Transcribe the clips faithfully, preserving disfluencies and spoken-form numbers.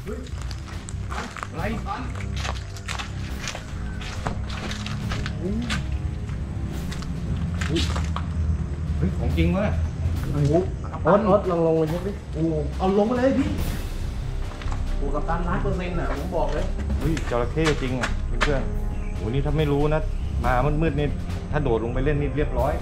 อะไรเฮ้ยของจริงวะเนี่ยโอ้โหโอ๊ตโอ๊ตลองลงเลยใช่ไหมโอ้เอาลงมาเลยพี่โอ้กับตันล้านเปอร์เซ็นต์อ่ะผมบอกเลยเฮ้ยจระเข้จริงอ่ะเพื่อนๆโอ้นี่ถ้าไม่รู้นะมามืดๆนี่ถ้าโดดลงไปเล่นนี่เรียบร้อย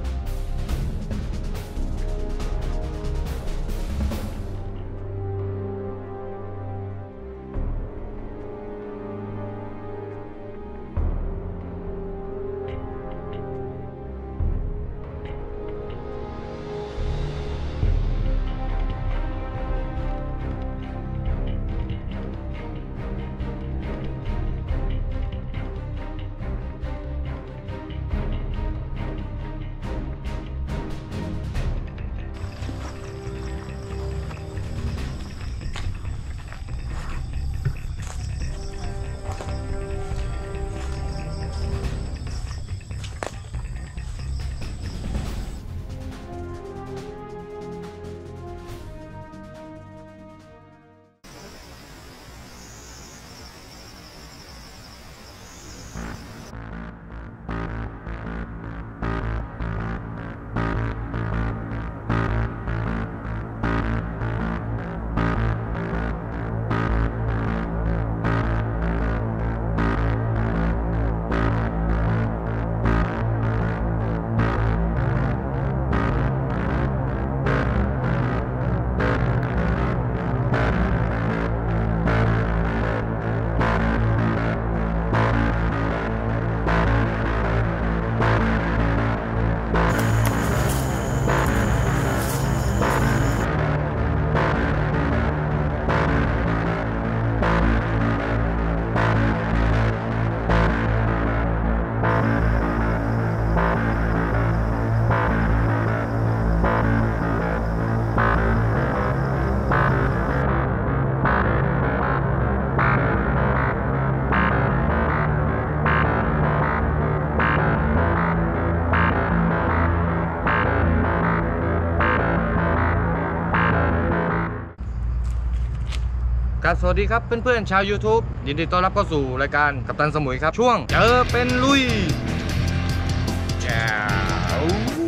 ครับสวัสดีครับเพื่อนๆชาว YouTube ยินดีต้อนรับเข้าสู่รายการกัปตันสมุยครับช่วงเจอเป็นลุยแจ๋ว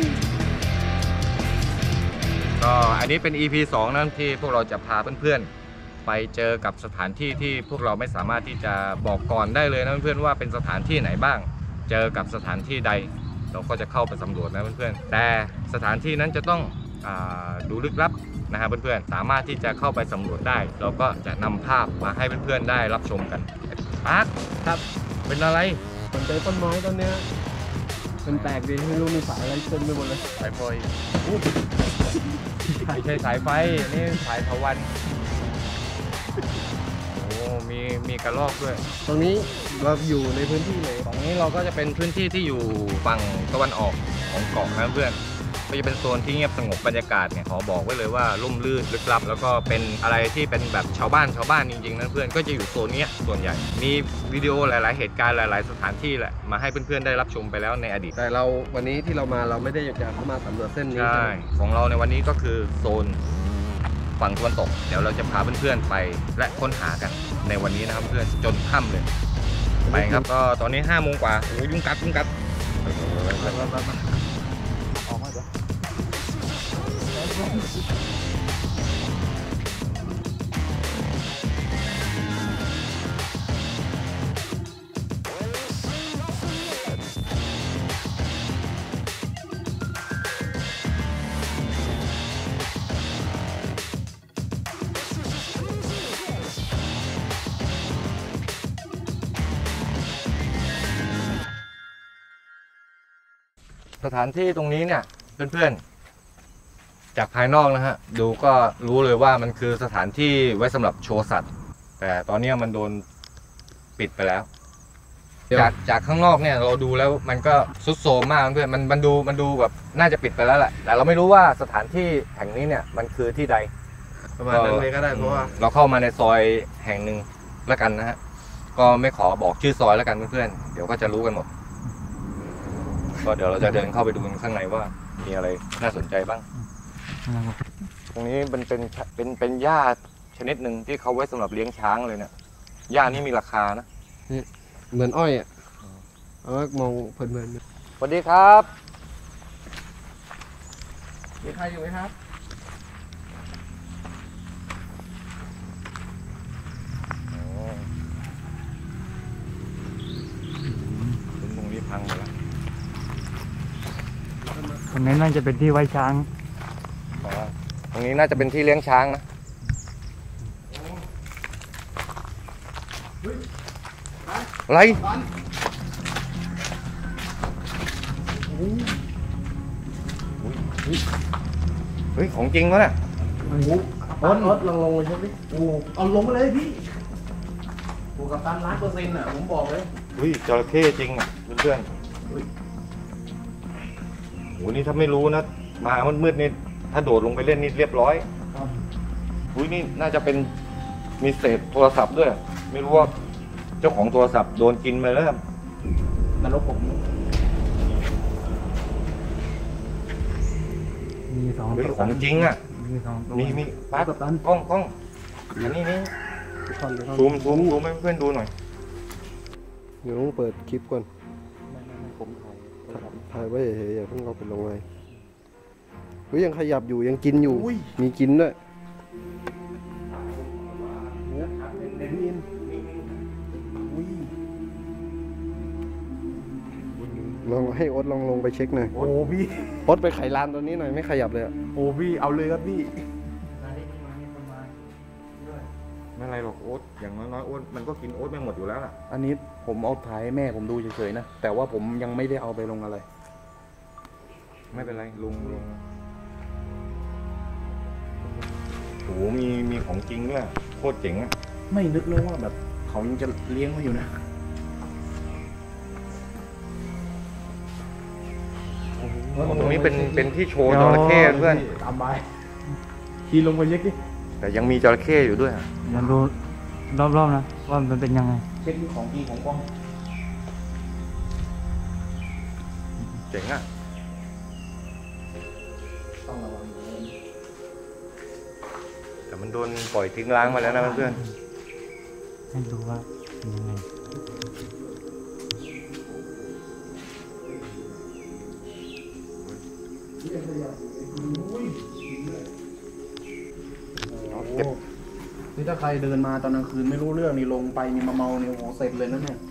ก็อันนี้เป็น อี พี สองนั่นที่พวกเราจะพาเพื่อนๆไปเจอกับสถานที่ที่พวกเราไม่สามารถที่จะบอกก่อนได้เลยนะเพื่อนๆว่าเป็นสถานที่ไหนบ้างเจอกับสถานที่ใดเราก็จะเข้าไปสำรวจนะเพื่อนๆแต่สถานที่นั้นจะต้องอ่าดูลึกลับนะครับเพื่อนๆสามารถที่จะเข้าไปสำรวจได้เราก็จะนำภาพมาให้เพื่อนๆได้รับชมกันอาร์ตครับเป็นอะไรสนใจต้นไม้ต้นเนี้ยมันแปลกดีไม่รู้มีสายอะไรเต็มไปหมดเลยสายไฟไม่ใช่สายไฟนี่สายทวันโอ้มีมีกระรอกด้วยตรงนี้เราอยู่ในพื้นที่ไหนตรงนี้เราก็จะเป็นพื้นที่ที่อยู่ฝั่งตะวันออกของเกาะนะเพื่อนก็จะเป็นโซนที่เงียบสงบบรรยากาศเนี่ยขอบอกไว้เลยว่าร่มรื่นลึกลับแล้วก็เป็นอะไรที่เป็นแบบชาวบ้านชาวบ้านจริงๆนะเพื่อนก็จะอยู่โซนนี้ส่วนใหญ่มีวิดีโอหลายๆเหตุการณ์หลายๆสถานที่แหละมาให้เพื่อนๆได้รับชมไปแล้วในอดีตแต่เราวันนี้ที่เรามาเราไม่ได้อยากจะเข้ามาสำรวจเส้นนี้ใช่ของเราในวันนี้ก็คือโซนฝั่งตะวันตกเดี๋ยวเราจะพาเพื่อนๆไปและค้นหากันในวันนี้นะครับเพื่อนจนค่ำเลยไปครับก็ตอนนี้ห้าโมงกว่าโอ้ยุ่งกัดยุ่งกัดออกมาเดี๋ยวสถานที่ตรงนี้เนี่ยเพื่อนๆจากภายนอกนะฮะดูก็รู้เลยว่ามันคือสถานที่ไว้สำหรับโชว์สัตว์แต่ตอนนี้มันโดนปิดไปแล้วจากจากข้างนอกเนี่ยเราดูแล้วมันก็ทรุดโทรมมากเพื่อนมันมันดูมันดูแบบน่าจะปิดไปแล้วแหละแต่เราไม่รู้ว่าสถานที่แห่งนี้เนี่ยมันคือที่ใดประมาณนั้นเลยก็ได้เพราะว่าเราเข้ามาในซอยแห่งหนึ่งแล้วกันนะฮะก็ไม่ขอบอกชื่อซอยแล้วกันเพื่อนๆเดี๋ยวก็จะรู้กันหมดก็เดี๋ยวเราจะเดินเข้าไปดูข้างในว่ามีอะไรน่าสนใจบ้างตรงนี้เป็นเป็นเป็นเป็นหญ้าชนิดหนึ่งที่เขาไว้สำหรับเลี้ยงช้างเลยเนี่ยหญ้านี่มีราคานะเหมือนอ้อยอ่ะเอาไว้มองเพลินๆสวัสดีครับมีใครอยู่ไหมครับตรงนี้พังหมดแล้วตรงนี้น่าจะเป็นที่ไว้ช้างตรงนี้น่าจะเป็นที่เลี้ยงช้างนะอะไรเฮ้ยของจริงวะเนี่ยโอ้โหรถรถลงลงเลยใช่ไหมโอ้เอาลงมาเลยพี่โอ้กับตันล้านเปอร์เซ็นต์อ่ะผมบอกเลยเฮ้ยจระเข้จริงอ่ะเพื่อนๆโหนี่ถ้าไม่รู้นะมามืดๆนี่ถ้าโดดลงไปเล่นนี่เรียบร้อยอุ้ยนี่น่าจะเป็นมีเศษโทรศัพท์ด้วยไม่รู้ว่าเจ้าของโทรศัพท์โดนกินไปแล้วนรกผมมีสองของจริงอ่ะมีสองมีมีป้ากับตันกล้องกล้องอันนี้นี่ซูมซูมซูมให้เพื่อนดูหน่อยเดี๋ยวต้องเปิดคลิปก่อนผมถ่ายถ่ายไว้เฉยๆอย่าเพิ่งเอาไปลงเลยเฮ้ยยังขยับอยู่ยังกินอยู่มีกินด้วยลองให้โอ๊ตลองลงไปเช็คหน่อยโอ้พี่โอ๊ตไปไขลานตัวนี้หน่อยไม่ขยับเลยโอ้พี่เอาเลยครับพี่ไม่อะไรหรอกโอ๊ตอย่างน้อยๆโอ๊ตมันก็กินโอ๊ตไม่หมดอยู่แล้วล่ะอันนี้ผมเอาถ่ายแม่ผมดูเฉยๆนะแต่ว่าผมยังไม่ได้เอาไปลงอะไรไม่เป็นไรลุงลุงโหมีมีของจริงด้วยโคตรเจ๋งอ่ะไม่นึกเลยว่าแบบเขายังจะเลี้ยงมาอยู่นะตรงนี้เป็นเป็นที่โชว์จระเข้เพื่อนตามไปขี่ลงไปเช็คดิแต่ยังมีจระเข้อยู่ด้วยยังดูรอบๆนะว่ามันเป็นยังไงเช็คที่ของจริงของกล้องเจ๋งอ่ะต้องระวังแต่มันโดนปล่อยทิ้งร้างมาแล้วนะเพื่อนให้ดูว่าเป็นยังไงนี่ถ้าใครเดินมาตอนกลางคืนไม่รู้เรื่องนี่ลงไปมีมาเมาเนี่ยโหเสร็จเลยนะเนี่ย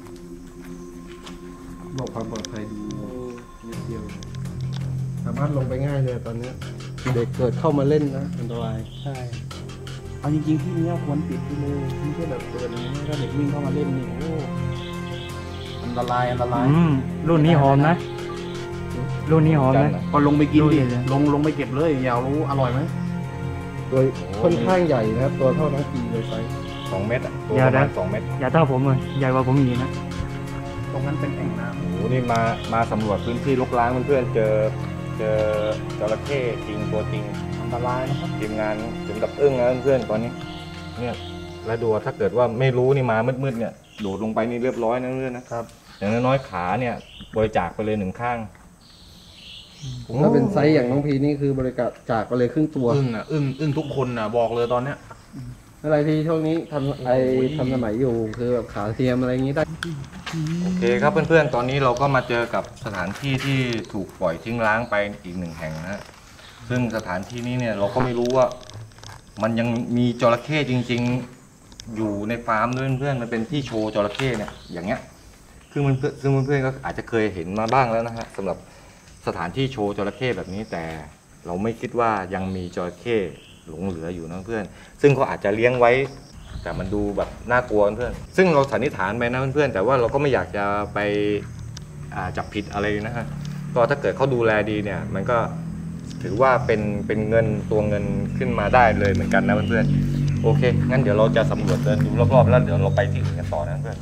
บอกความปลอดภัยดีนิดเดียวสามารถลงไปง่ายเลยตอนนี้เด็กเกิดเข้ามาเล่นนะอันตรายใช่เอาจริงๆที่นี้ควรปิดไปเลยไม่ใช่แบบเปิดอย่างนี้ถ้าเด็กวิ่งเข้ามาเล่นนี่โอ้อันตรายอันตรายรุ่นนี้หอมนะรุ่นนี้หอมนะก็ลงไปกินดิลงลงไปเก็บเลยอยากรู้อร่อยไหมตัวค่อนข้างใหญ่นะครับตัวเท่าน้องปีเลยไซส์สองเมตรอ่ะตัวประมาณสองเมตรอย่าเท่าผมเลยใหญ่กว่าผมอีกนะตรงนั้นเป็นแอ่งน้ำโอ้โหนี่มามาสำรวจพื้นที่รกร้างเพื่อนๆเจอเจอจระเข้จริงตัวจริงอันตรายนะครับทีมงานถึงกับอึ้งนะเพื่อนๆตอนนี้เนี่ยแล้วดูถ้าเกิดว่าไม่รู้นี่มามืดๆเนี่ยโดดลงไปนี่เรียบร้อยนะเพื่อนนะครับอย่างน้อยๆขาเนี่ยบริจาคไปเลยหนึ่งข้างถ้าเป็นไซส์อย่างน้องพีนี่คือบริจาคจากไปเลยครึ่งตัวอึ้งอ่ะอึ้งอึ้งทุกคนอ่ะบอกเลยตอนเนี้ยอะไรที่ช่วงนี้ทำไอทำสมัยอยู่คือแบบขาเทียมอะไรอย่างนี้ได้โอเคครับเพื่อนๆตอนนี้เราก็มาเจอกับสถานที่ที่ถูกปล่อยทิ้งร้างไปอีกหนึ่งแห่งนะฮะซึ่งสถานที่นี้เนี่ยเราก็ไม่รู้ว่ามันยังมีจระเข้จริงๆอยู่ในฟาร์มด้วยเพื่อนๆมันเป็นที่โชว์จระเข้เนี่ยอย่างเงี้ยคือมันซึ่งเพื่อนๆก็อาจจะเคยเห็นมาบ้างแล้วนะฮะสำหรับสถานที่โชว์จระเข้แบบนี้แต่เราไม่คิดว่ายังมีจระเข้หลงเหลืออยู่นะเพื่อนซึ่งเขาอาจจะเลี้ยงไว้แต่มันดูแบบน่ากลัวเพื่อนซึ่งเราสันนิษฐานไปนะเพื่อนแต่ว่าเราก็ไม่อยากจะไปจับผิดอะไรนะฮะก็ถ้าเกิดเขาดูแลดีเนี่ยมันก็ถือว่าเป็นเป็นเงินตัวเงินขึ้นมาได้เลยเหมือนกันนะเพื่อนโอเคงั้นเดี๋ยวเราจะสำรวจเดินดูรอบๆแล้วเดี๋ยวเราไปที่อื่นกันต่อนะเพื่อน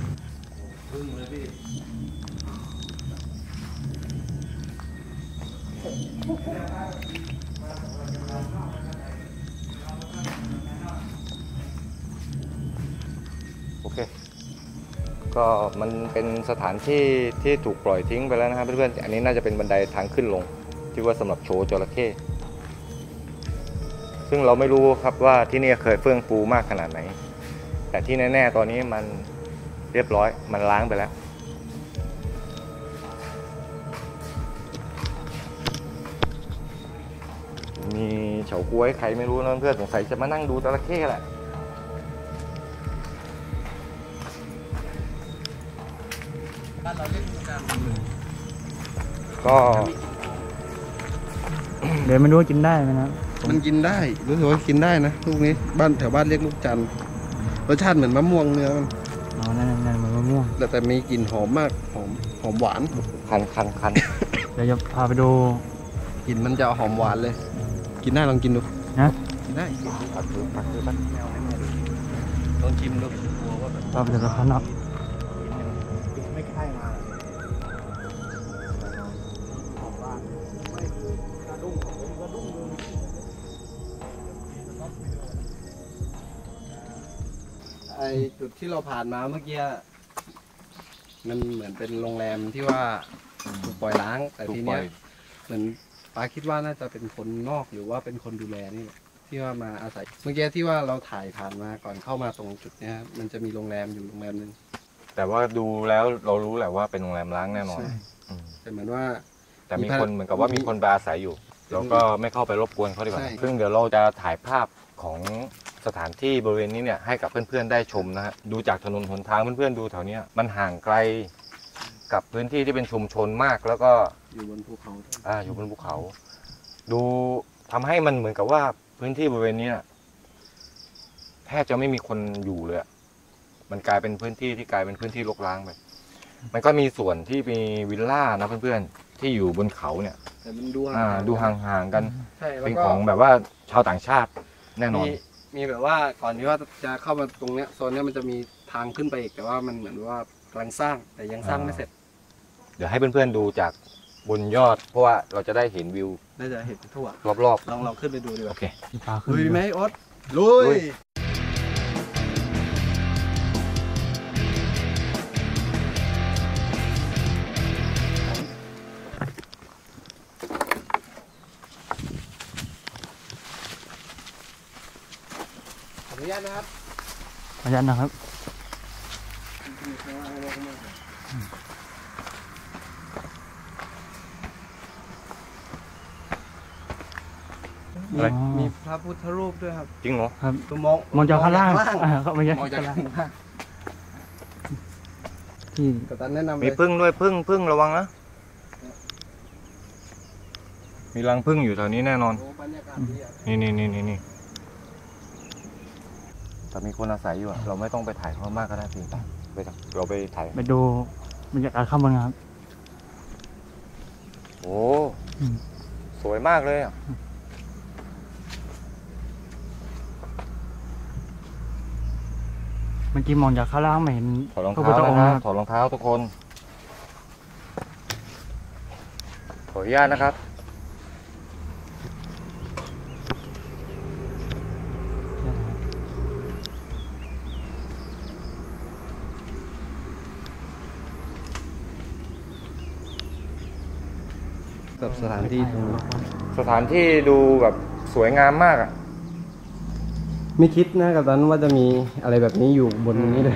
โอเคก็มันเป็นสถานที่ที่ถูกปล่อยทิ้งไปแล้วนะครับเพื่อนๆอันนี้น่าจะเป็นบันไดทางขึ้นลงที่ว่าสำหรับโชว์จระเข้ซึ่งซึ่งเราไม่รู้ครับว่าที่นี่เคยเฟื่องฟูมากขนาดไหนแต่ที่แน่ๆตอนนี้มันเรียบร้อยมันล้างไปแล้วมีเฉาก๊วยใครไม่รู้นะเพื่อนสงสัยจะมานั่งดูจระเข้แหละก็เดี๋ยวไม่รู้ว่ากินได้ไหมนะครับมันกินได้รู้สึกว่ากินได้นะลูกนี้บ้านแถวบ้านเรียกลูกจันทร์รสชาติเหมือนมะม่วงเนื้อมันอ๋อนั่นนั่นเหมือนมะม่วงแต่แต่มีกลิ่นหอมมากหอมหอมหวานคันคันคันเดี๋ยวจะพาไปดูกลิ่นมันจะหอมหวานเลย กินได้ลองกินดูนะกินได้ปักคือปักคือปักแมวให้แม่ดูลองชิมดูกลัวว่าแบบเราไปดูข้างนอกไม่ใช่มาไอจุดที่เราผ่านมาเมื่อกี้มันเหมือนเป็นโรงแรมที่ว่าถูกปล่อยล้างแต่ทีเนี้ยเหมือนป้าคิดว่าน่าจะเป็นคนนอกหรือว่าเป็นคนดูแลนี่แหละที่ว่ามาอาศัยเมื่อกี้ที่ว่าเราถ่ายผ่านมาก่อนเข้ามาตรงจุดเนี้ยมันจะมีโรงแรมอยู่โรงแรมหนึ่งแต่ว่าดูแล้วเรารู้แหละว่าเป็นโรงแรมล้างแน่นอนใช่อืมแต่เหมือนว่าแต่มีคนเหมือนกับว่ามีคนไปอาศัยอยู่ เราก็ไม่เข้าไปรบกวนเขาดีกว่าใช่ซึ่งเดี๋ยวเราจะถ่ายภาพของสถานที่บริเวณนี้เนี่ยให้กับเพื่อนๆได้ชมนะฮะดูจากถนนหนทางเพื่อนๆดูแถวเนี้ยมันห่างไกลกับพื้นที่ที่เป็นชุมชนมากแล้วก็อยู่บนภูเขาอ่าอยู่บนภูเขา ดูทำให้มันเหมือนกับว่าพื้นที่บริเวณนี้น่ะแทบจะไม่มีคนอยู่เลยอะมันกลายเป็นพื้นที่ที่กลายเป็นพื้นที่รกร้างไปมันก็มีส่วนที่มีวิลล่านะเพื่อนๆที่อยู่บนเขาเนี่ยแต่มันดูอ่าดูห่างๆกันใช่แล้วเป็นก็ของแบบว่าชาวต่างชาติแน่นอนมีมีแบบว่าก่อนที่ว่าจะเข้ามาตรงเนี้ยโซนเนี้ยมันจะมีทางขึ้นไปอีกแต่ว่ามันเหมือนว่ากำลังสร้างแต่ยังสร้างไม่เสร็จเดี๋ยวให้เพื่อนๆดูจากบนยอด เพราะว่าเราจะได้เห็นวิวน่าจะเห็นทั่วรอบลองลองขึ้นไปดูดีกๆโอว่าเคที่พาขึ้นลุยดูไหมโอ๊ตลุยลุยขออนุญาตนะครับขออนุญาตนะครับมีอะไรมีพระพุทธรูปด้วยครับจริงเหรอครับดูมองมองจากข้างล่างมอ่าเขาไม่ใช่มองจากข้างล่างข้างล่างที่แต่ตอนแนะนำเลมียพึ่งด้วยพึ่งพึ่งระวังนะมีรังพึ่งอยู่แถวนี้แน่นอนโอ้บรรยากาศดีอ่ะนี่นี่นี่นี่นี่แต่มีคนอาศัยอยู่อะเราไม่ต้องไปถ่ายเขามากก็ได้พี่ไปไปเราไปถ่ายไปดูบรรยากาศข้างบนครับโอ้อืมสวยมากเลยอะเมื่อกี้มองจากข้างล่างไม่เห็นถอดรองพระเท้าพุทธองค์นะนะคครัรับบ ถอดรองเท้าทุกคนขออนุญาตนะครับกับสถานที่ตรงนี้สถานที่ดูแบบสวยงามมากอะไม่คิดนะกับตอนนั้นว่าจะมีอะไรแบบนี้อยู่บนนี้เลย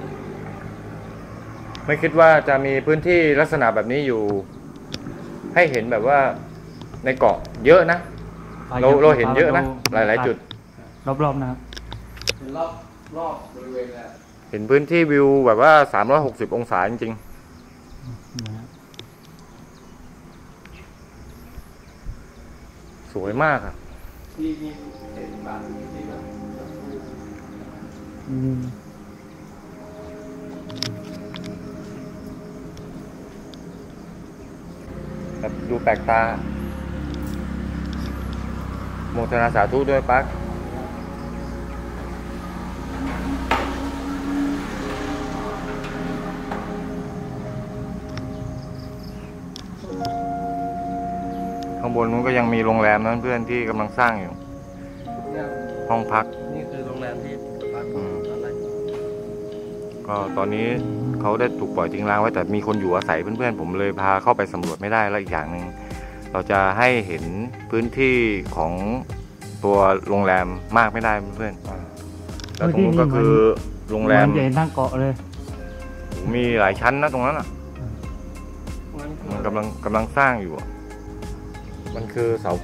ไม่คิดว่าจะมีพื้นที่ลักษณะแบบนี้อยู่ ให้เห็นแบบว่าในเกาะเยอะนะ เราเราเห็นเยอะนะ หลายๆจุดรอบๆนะครับรอบรอบบริเวณแล้วเห็นพื้นที่วิวแบบว่าสามร้อยหกสิบองศาจริงๆ สวยมากอะที่มีเห็นบานที่แบบอืมแบบดูแปลกตาโมทนาสาธุด้วยปักข้างบนนู้นก็ยังมีโรงแรมนั้นเพื่อนที่กำลังสร้างอยู่เนี่ยห้องพักนี่คือโรงแรมที่ปางอืมอะไรก็ตอนนี้เขาได้ถูกปล่อยทิ้งร้างไว้แต่มีคนอยู่อาศัยเพื่อนๆผมเลยพาเข้าไปสำรวจไม่ได้แล้วอีกอย่างหนึ่งเราจะให้เห็นพื้นที่ของตัวโรงแรมมากไม่ได้เพื่อนๆแล้วตรงนู้นก็คือโรงแรมเหอนจะเห็นทั้งเกาะเลยมีหลายชั้นนะตรงนั้นอ่ะมันคือมันกำลังกำลังสร้างอยู่อะมันคือเสาไฟ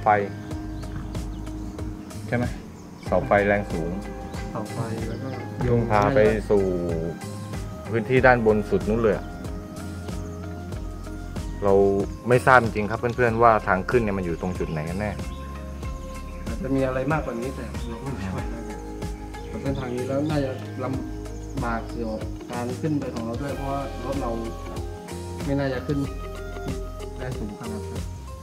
ใช่ไหมเสาไฟแรงสูงเสาไฟแล้วก็โยงพาไปสู่พื้นที่ด้านบนสุดนู้นเลยอะเราไม่ทราบจริงๆครับเพื่อนๆว่าทางขึ้นเนี่ยมันอยู่ตรงจุดไหนกันแน่อาจจะมีอะไรมากกว่านี้แต่เราก็ไม่ค่อยได้เส้นทางนี้แล้วน่าจะลำบากเกี่ยวกับการขึ้นไปของเราด้วยเพราะว่ารถเราไม่น่าจะขึ้นได้สูงขนาดนั้น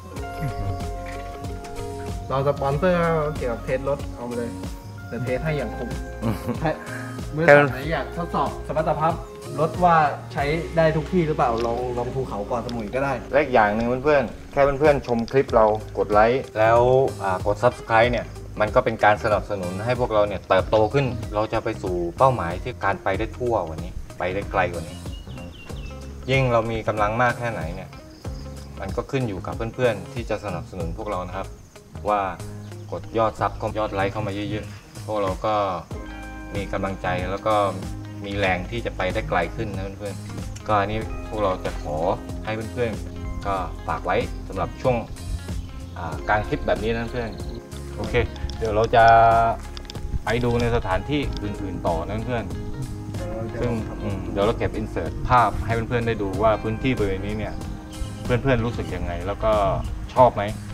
เราสปอนเซอร์เกี่ยวกับเทสรถเอาไปเลยแต่เทสให้อย่างคุ้มให้เมื่อไหนอยากทดสอบสมรรถภาพรถว่าใช้ได้ทุกที่หรือเปล่าลองลองภูเขาก่อนสมุยก็ได้และอีกอย่างหนึ่งเพื่อนๆ แค่เพื่อนๆ ชมคลิปเรากดไลค์แล้วอ่ากด ซับสไครบ์ เนี่ย มันก็เป็นการสนับสนุนให้พวกเราเนี่ยเติบโตขึ้น เราจะไปสู่เป้าหมายที่การไปได้ทั่วกว่านี้ ไปได้ไกลกว่านี้ ยิ่งเรามีกำลังมากแค่ไหนเนี่ย มันก็ขึ้นอยู่กับเพื่อนๆ ที่จะสนับสนุนพวกเรานะครับ ว่ากดยอดซับเข้ายอดไลค์เข้ามาเยอะๆ พวกเราก็มีกำลังใจแล้วก็มีแรงที่จะไปได้ไกลขึ้นนะเพื่อนๆ ก็อันนี้พวกเราจะขอให้เพื่อนๆ ก็ฝากไว้สำหรับช่วงกลางคลิปแบบนี้นะเพื่อนโอเค เดี๋ยวเราจะไปดูในสถานที่อื่นๆต่อนะเพื่อนๆซึ่งอืมเดี๋ยวเราเก็บอินเสิร์ตภาพให้เพื่อนๆได้ดูว่าพื้นที่บริเวณนี้เนี่ยเพื่อนๆรู้สึกยังไงแล้วก็ชอบไหม